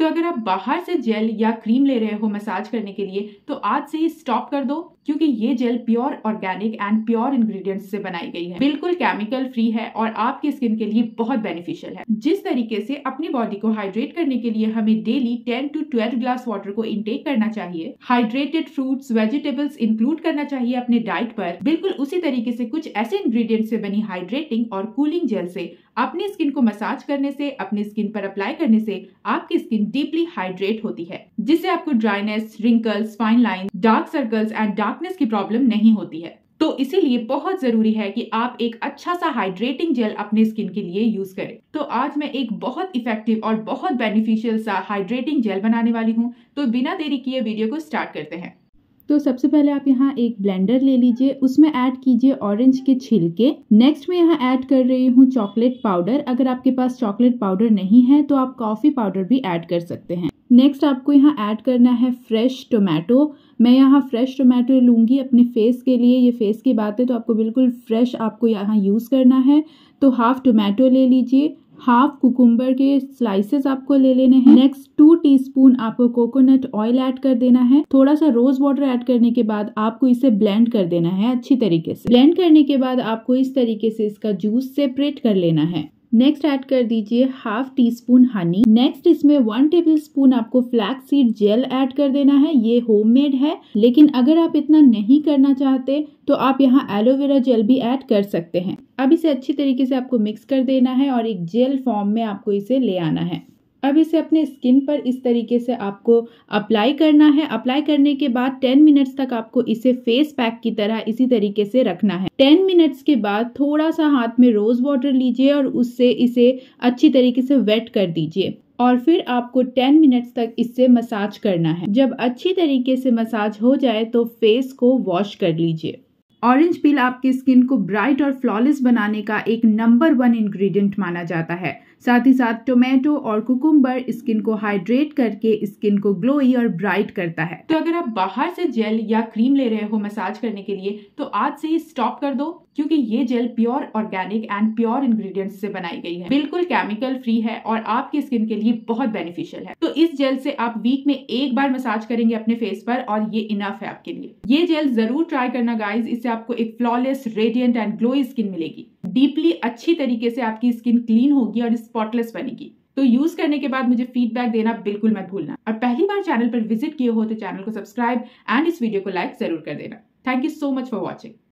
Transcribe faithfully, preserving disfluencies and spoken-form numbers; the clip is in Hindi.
तो अगर आप बाहर से जेल या क्रीम ले रहे हो मसाज करने के लिए तो आज से ही स्टॉप कर दो, क्योंकि ये gel pure organic and pure ingredients से बनाई गई है, बिल्कुल केमिकल फ्री है और आपकी स्किन के लिए बहुत बेनिफिशियल है। जिस तरीके से अपनी बॉडी को हाइड्रेट करने के लिए हमें daily ten to twelve glass water को इंटेक करना चाहिए, हाइड्रेटेड फ्रूट्स वेजिटेबल्स इंक्लूड करना चाहिए अपने डाइट पर, बिल्कुल उसी तरीके से कुछ ऐसे इंग्रेडिएंट्स से बनी हाइड्रेटिंग और कूलिंग जेल से अपनी स्किन को मसाज करने से, अपनी स्किन पर अप्लाई करने से आपकी स्किन डीपली हाइड्रेट होती है, जिससे आपको dryness, wrinkles, fine line, dark circles and darkness की प्रॉब्लम नहीं होती है। तो इसीलिए बहुत जरूरी है कि आप एक अच्छा सा हाइड्रेटिंग जेल अपने स्किन के लिए यूज करें। तो आज मैं एक बहुत इफेक्टिव और बहुत बेनिफिशियल सा हाइड्रेटिंग जेल बनाने वाली हूँ, तो बिना देरी किए वीडियो को स्टार्ट करते हैं। तो सबसे पहले आप यहाँ एक ब्लेंडर ले लीजिए, उसमें ऐड कीजिए ऑरेंज के छिलके। नेक्स्ट में यहाँ ऐड कर रही हूँ चॉकलेट पाउडर। अगर आपके पास चॉकलेट पाउडर नहीं है तो आप कॉफी पाउडर भी ऐड कर सकते हैं। नेक्स्ट आपको यहाँ ऐड करना है फ्रेश टोमेटो। मैं यहाँ फ्रेश टोमेटो लूंगी अपने फेस के लिए, ये फेस की बात है तो आपको बिल्कुल फ्रेश आपको यहाँ यूज करना है। तो हाफ टोमेटो ले लीजिए, हाफ कुकुम्बर के स्लाइसेस आपको ले लेने हैं। नेक्स्ट टू टीस्पून आपको कोकोनट ऑयल ऐड कर देना है। थोड़ा सा रोज वाटर ऐड करने के बाद आपको इसे ब्लेंड कर देना है अच्छी तरीके से। ब्लेंड करने के बाद आपको इस तरीके से इसका जूस सेपरेट कर लेना है। नेक्स्ट ऐड कर दीजिए half teaspoon honey. Next इसमें वन टेबल स्पून आपको फ्लैक्स सीड जेल ऐड कर देना है। ये होममेड है, लेकिन अगर आप इतना नहीं करना चाहते तो आप यहाँ एलोवेरा जेल भी ऐड कर सकते हैं। अब इसे अच्छी तरीके से आपको मिक्स कर देना है और एक जेल फॉर्म में आपको इसे ले आना है। अब इसे अपने स्किन पर इस तरीके से आपको अप्लाई करना है। अप्लाई करने के बाद टेन मिनट्स तक आपको इसे फेस पैक की तरह इसी तरीके से रखना है। टेन मिनट्स के बाद थोड़ा सा हाथ में रोज वाटर लीजिए और उससे इसे अच्छी तरीके से वेट कर दीजिए और फिर आपको टेन मिनट्स तक इससे मसाज करना है। जब अच्छी तरीके से मसाज हो जाए तो फेस को वॉश कर लीजिए। ऑरेंज पील आपकी स्किन को ब्राइट और फ्लॉलेस बनाने का एक नंबर वन इंग्रेडिएंट माना जाता है। साथ ही साथ टोमेटो और कुकुम्बर स्किन को हाइड्रेट करके स्किन को ग्लोई और ब्राइट करता है। तो अगर आप बाहर से जेल या क्रीम ले रहे हो मसाज करने के लिए तो आज से ही स्टॉप कर दो, क्योंकि ये gel pure organic and pure ingredients से बनाई गई है, बिल्कुल केमिकल फ्री है और आपकी स्किन के लिए बहुत बेनिफिशियल है। तो इस जेल से आप वीक में एक बार मसाज करेंगे अपने फेस पर और ये इनफ है आपके लिए। ये जेल जरूर ट्राई करना गाइज, इससे आपको एक flawless, radiant and glowy skin मिलेगी। डीपली अच्छी तरीके से आपकी स्किन क्लीन होगी और स्पॉटलेस बनेगी। तो यूज करने के बाद मुझे फीडबैक देना बिल्कुल मत भूलना। और पहली बार चैनल पर विजिट किए हो तो चैनल को सब्सक्राइब एंड इस वीडियो को लाइक जरूर कर देना। Thank you so much for watching.